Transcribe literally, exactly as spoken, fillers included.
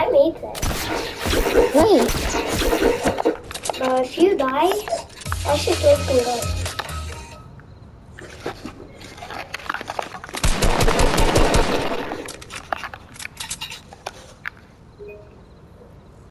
let me play. Wait. But if you die, I should take them go.